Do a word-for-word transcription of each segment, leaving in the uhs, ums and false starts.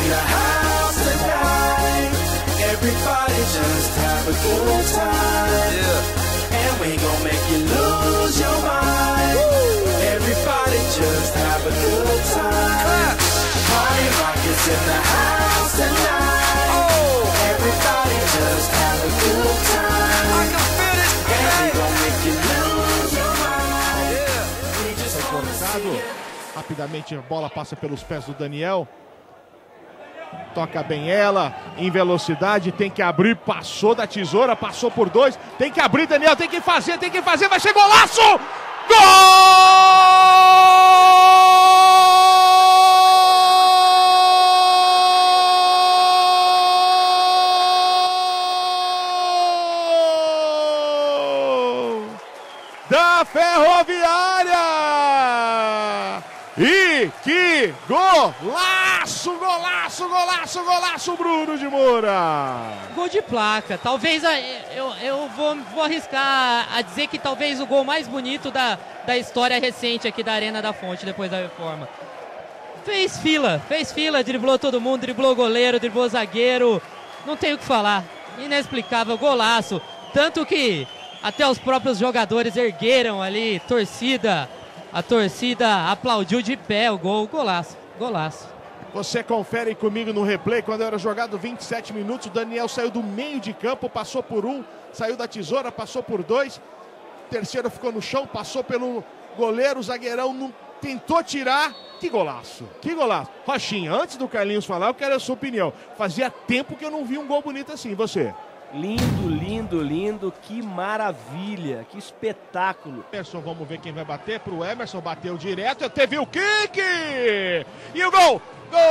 in the house tonight. Everybody just have a good time. Yeah. And we gon' make you lose your mind. Woo. Everybody just have a good time. Party rockers in the house tonight. Oh. Everybody just have a good time. I can feel it. And we gon' make you lose your mind. Yeah. We just wanna see it. Rapidamente a bola passa pelos pés do Daniel. Toca bem ela, em velocidade, tem que abrir, passou da tesoura, passou por dois, tem que abrir, Daniel, tem que fazer, tem que fazer, vai ser golaço! Gol! Da Ferroviária! E que golaço, golaço, golaço, golaço, Bruno de Moura! Gol de placa, talvez, eu, eu vou, vou arriscar a dizer que talvez o gol mais bonito da, da história recente aqui da Arena da Fonte, depois da reforma. Fez fila, fez fila, driblou todo mundo, driblou o goleiro, driblou o zagueiro, não tem o que falar, inexplicável, golaço, tanto que até os próprios jogadores ergueram ali, torcida... A torcida aplaudiu de pé o gol, golaço, golaço. Você confere comigo no replay, quando era jogado vinte e sete minutos, o Daniel saiu do meio de campo, passou por um, saiu da tesoura, passou por dois, o terceiro ficou no chão, passou pelo goleiro, o zagueirão não tentou tirar. Que golaço, que golaço. Rochinha, antes do Carlinhos falar, eu quero a sua opinião. Fazia tempo que eu não vi um gol bonito assim, você? Lindo, lindo, lindo, que maravilha, que espetáculo. Emerson, vamos ver quem vai bater pro Emerson, bateu direto, teve o kick! E o gol! Gol!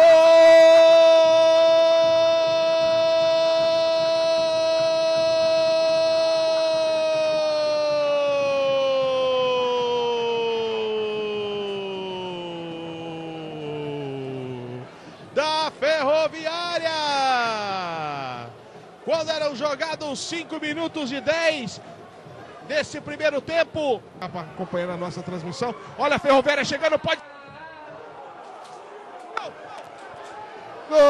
Da Ferroviária! Quando eram jogados cinco minutos e dez nesse primeiro tempo. Acompanhando a nossa transmissão. Olha a Ferroviária chegando, pode... Gol!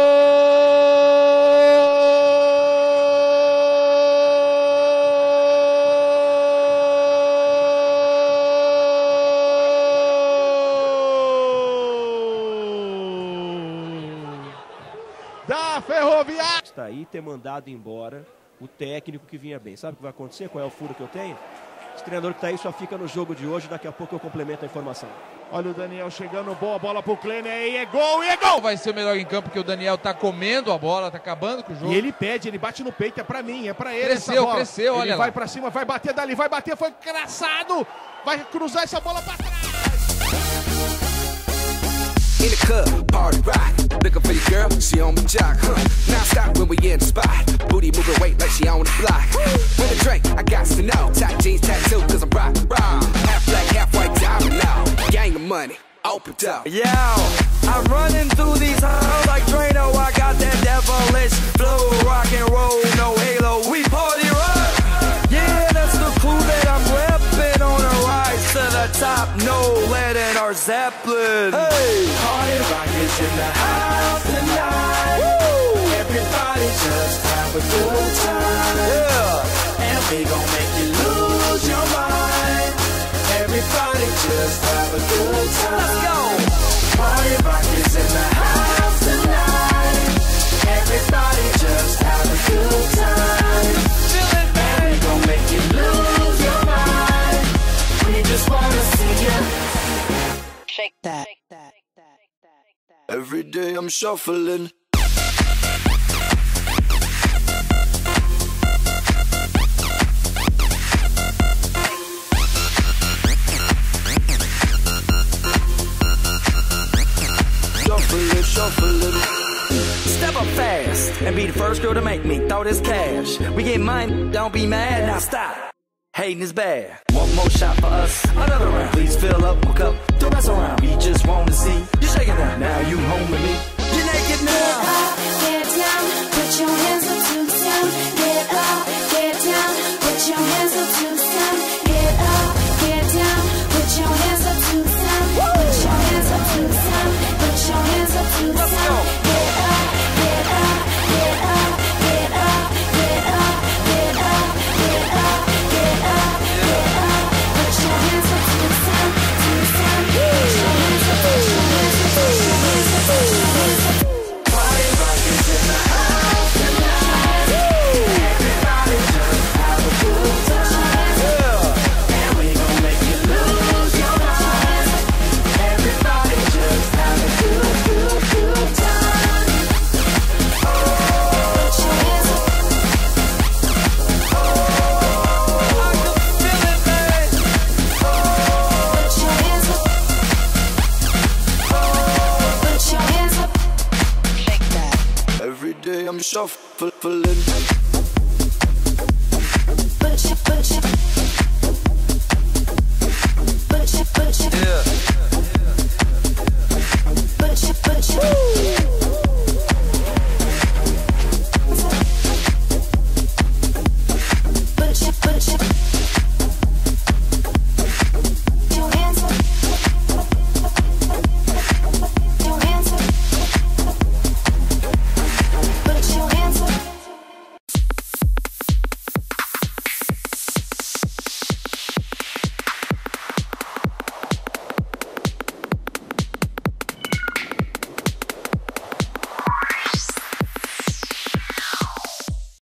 Da Ferroviária! Está aí ter mandado embora o técnico que vinha bem. Sabe o que vai acontecer? Qual é o furo que eu tenho? Esse treinador que está aí só fica no jogo de hoje, daqui a pouco eu complemento a informação. Olha o Daniel chegando, boa bola pro Kleiner, e é gol, e é gol! Vai ser o melhor em campo, porque o Daniel tá comendo a bola, tá acabando com o jogo. E ele pede, ele bate no peito, é pra mim, é pra ele. Cresceu, essa bola. cresceu, olha ele lá. Vai pra cima, vai bater dali, vai bater, foi engraçado! Vai cruzar essa bola pra trás! In the club, party rock. Looking for your girl, she on my jock, huh? Now stop when we in the spot. Booty moving weight like she on the block. With a drink, I got to know. Tight jeans, tattoo, cause I'm rock, rock. Half black, half white, diamond now. Gang of money, open up. Yo, I'm running through these halls like Drano. I got that devilish flow, rock and roll, no halo. We party rock. Yeah, that's the clue that I'm repping on a rise to the top. No lead in our Zeppelin. Hey, party rockers in the house tonight. Woo! Everybody just have a good time. yeah. And we gon' make you lose your mind. Everybody just have a good time. Let's go. Party rockers in the house tonight. Everybody just have a good time. Feel it, And baby. we gon' make you lose your mind. We just wanna see you Shake that. Every day I'm shuffling. Shuffling, shuffling. Step up fast and be the first girl to make me throw this cash. We get mine, don't be mad. Now stop. Hating is bad. One more shot for us, another round. Please fill up my cup, don't mess around. We just want to see you shaking that. Now you home with me. You're naked now. Get up, get down, put your hands up to the sound. Get up, get down, put your hands up to the sound. Get up, get down, put your hands up to the sound. Put your hands up to the sound. Put your hands up to the sound. Get up. day I'm shuffling. Yeah.